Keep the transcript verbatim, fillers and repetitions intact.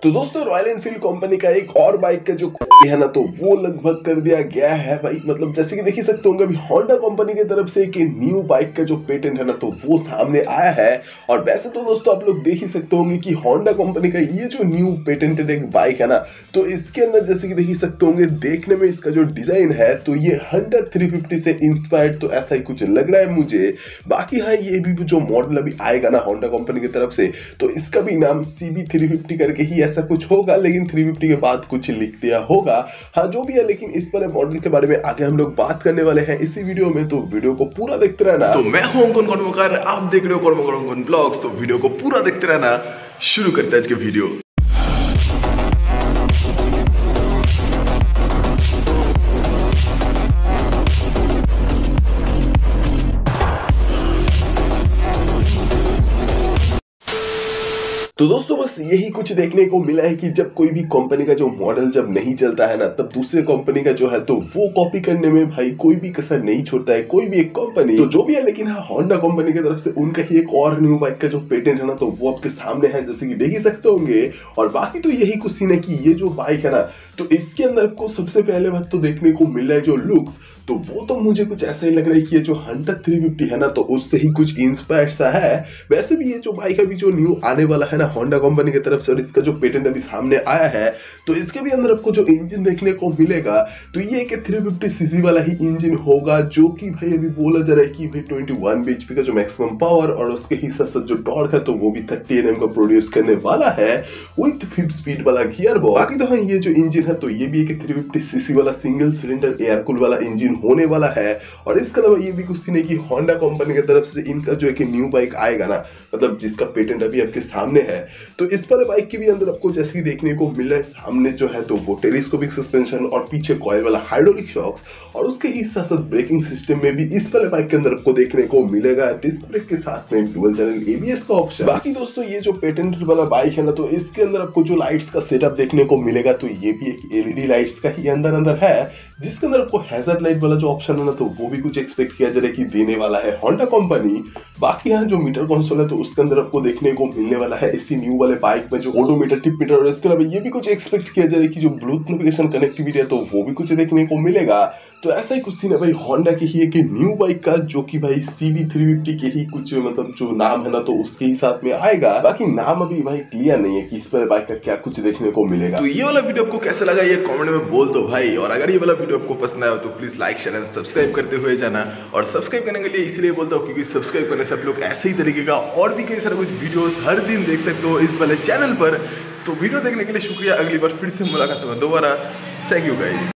तो दोस्तों royal Enfield company का एक और बाइक का जो है ना तो वो लगभग कर दिया गया है भाई। मतलब जैसे कि देख ही सकते होंगे अभी होंडा कंपनी की तरफ से एक न्यू बाइक का जो पेटेंट है ना तो वो सामने आया है। और वैसे तो दोस्तों आप लोग देख ही सकते होंगे कि होंडा कंपनी का ये जो न्यू पेटेंटेड एक बाइक है ना तो इसके अंदर जैसे कि देख ही सकते होंगे देखने में इसका जो डिजाइन है तो ये हंड्रेड थ्री फिफ्टी से इंस्पायर्ड तो ऐसा ही कुछ लग रहा है मुझे। बाकी हाँ ये भी जो मॉडल अभी आएगा ना होंडा कंपनी की तरफ से तो इसका भी नाम सी बी थ्री फिफ्टी करके ही ऐसा कुछ होगा, लेकिन थ्री फिफ्टी के बाद कुछ लिख दिया होगा। हाँ जो भी है, लेकिन इस वाले मॉडल के बारे में आगे हम लोग बात करने वाले हैं इसी वीडियो में, तो वीडियो को पूरा देखते रहना। तो मैं हूं अंकुर कर्मकार, आप देख रहे हो कर्मकर ब्लॉग्स, तो वीडियो को पूरा देखते रहना। शुरू करते हैं आज के वीडियो। तो दोस्तों बस यही कुछ देखने को मिला है कि जब कोई भी कंपनी का जो मॉडल जब नहीं चलता है ना तब दूसरे कंपनी का जो है तो वो कॉपी करने में भाई कोई भी कसर नहीं छोड़ता है कोई भी एक कंपनी। तो जो भी है, लेकिन हाँ होंडा कंपनी की तरफ से उनका ही एक और न्यू बाइक का जो पेटेंट है ना तो वो आपके सामने है, जैसे कि देख ही सकते होंगे। और बाकी तो यही कुछ सीन है कि ये जो बाइक है ना तो इसके अंदर आपको सबसे पहले बात तो देखने को मिल रहा है जो लुक्स, तो वो तो मुझे कुछ ऐसा ही लग रहा है कि ये जो हंड्रेड थ्री फिफ्टी है ना तो उससे ही कुछ इंस्पायर्ड सा है। वैसे भी ये जो बाइक अभी जो न्यू आने वाला है ना होंडा कंपनी की तरफ से और इसका जो पेटेंट अभी सामने आया है तो इसके भी अंदर आपको जो इंजन देखने को मिलेगा तो ये एक थ्री फिफ्टी सीसी वाला ही इंजन होगा, जो कि भाई अभी बोला जा रहा है कि भाई ट्वेंटी वन बीएचपी का जो मैक्सिमम पावर और उसके ही साथ साथ जो टॉर्क है तो वो भी थर्टी एनएम का प्रोड्यूस करने वाला है विद फिफ्थ स्पीड वाला गियर बॉक्स। बाकी तो हाँ ये जो इंजन है तो ये भी एक थ्री फिफ्टी सीसी वाला सिंगल सिलेंडर एयर कूल वाला इंजन होने वाला है। और इसके अलावा ये भी कुछ नहीं कि होंडा कंपनी की तरफ से इनका जो एक न्यू बाइक आएगा ना, मतलब जिसका पेटेंट अभी आपके सामने है, तो इस वाले बाइक के भी अंदर आपको जैसे कि देखने को मिल रहा है सामने जो है तो वो टेलीस्कोपिक सस्पेंशन और पीछे कॉइल वाला हाइड्रोलिक शॉक्स और उसके ही साथ साथ ब्रेकिंग सिस्टम में भी इस वाले बाइक के अंदर आपको देखने को मिलेगा डिस्क ब्रेक के साथ में डुअल चैनल एबीएस का ऑप्शन। बाकी दोस्तों ये जो पेटेंट वाला बाइक है ना तो इसके अंदर आपको जो लाइट्स का सेटअप देखने को मिलेगा तो ये भी एक एलईडी लाइट्स का ही अंदर अंदर है, जिसके अंदर आपको हैजर्ड लाइट वाला जो ऑप्शन है ना तो वो भी कुछ एक्सपेक्ट किया जा रहा है कि देने वाला है होंडा कंपनी। बाकी यहाँ जो मीटर कंसोल है तो उसके अंदर आपको देखने को मिलने वाला है इसी न्यू वाले बाइक में जो ऑडोमीटर टिप मीटर, और इसके अलावा ये भी कुछ एक्सपेक्ट किया जा रहा है कि जो ब्लूटूथ नोटिफिकेशन कनेक्टिविटी है तो वो भी कुछ देखने को मिलेगा। तो ऐसा ही कुछ सीन है भाई होंडा की ही एक न्यू बाइक का, जो कि भाई सी बी थ्री फिफ्टी के ही कुछ मतलब जो नाम है ना तो उसके ही साथ में आएगा। बाकी नाम अभी भाई क्लियर नहीं है कि इस पर बाइक का क्या कुछ देखने को मिलेगा। तो ये वाला वीडियो आपको कैसा लगा ये कमेंट में बोल दो भाई, और अगर ये वाला वीडियो आपको पसंद आया तो please like share and subscribe करते हुए जाना। और सब्सक्राइब करने के लिए इसलिए बोलता हूँ क्योंकि सब्सक्राइब करने से आप लोग ऐसे ही तरीके का और भी कई सारे कुछ वीडियोस हर दिन देख सकते हो इस वाले चैनल पर। तो वीडियो देखने के लिए शुक्रिया, अगली बार फिर से मुलाकात होगा दोबारा। Thank you guys.